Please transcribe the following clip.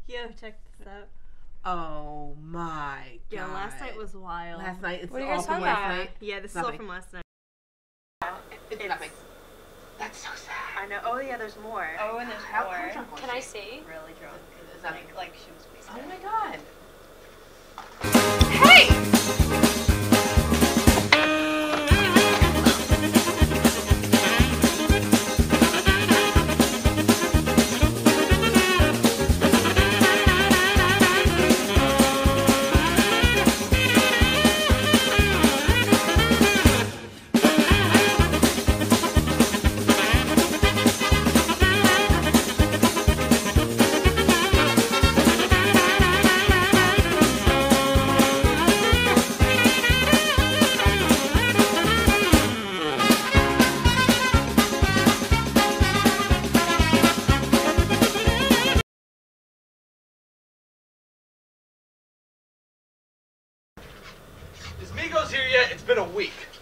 Yo, check this out. Oh my god. Yeah, last night was wild. Last night, it's What are you all guys from talking last about? night. Yeah, this is Nothing. all from last night. It's nothing. That's so sad. I know. Oh yeah, there's more. Oh, and there's How more. drunk was Can she? I see? Really drunk. Is that Like she was wasted. Oh my god. Is Migos here yet? It's been a week.